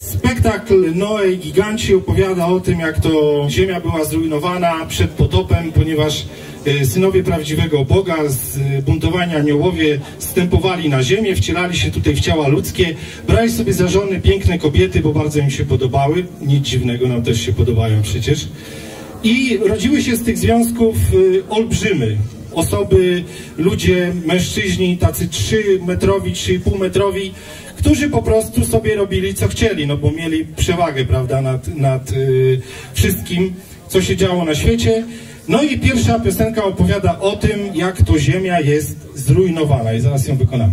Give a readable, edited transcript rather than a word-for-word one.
Spektakl Noe i Giganci opowiada o tym, jak to ziemia była zrujnowana przed potopem, ponieważ synowie prawdziwego Boga, zbuntowani aniołowie zstępowali na ziemię, wcielali się tutaj w ciała ludzkie, brali sobie za żony piękne kobiety, bo bardzo im się podobały, nic dziwnego, nam też się podobają przecież. I rodziły się z tych związków olbrzymy. Osoby, ludzie, mężczyźni, tacy 3-metrowi, 3,5-metrowi, którzy po prostu sobie robili co chcieli, no bo mieli przewagę, prawda, nad wszystkim, co się działo na świecie. No i pierwsza piosenka opowiada o tym, jak to ziemia jest zrujnowana i zaraz ją wykonamy.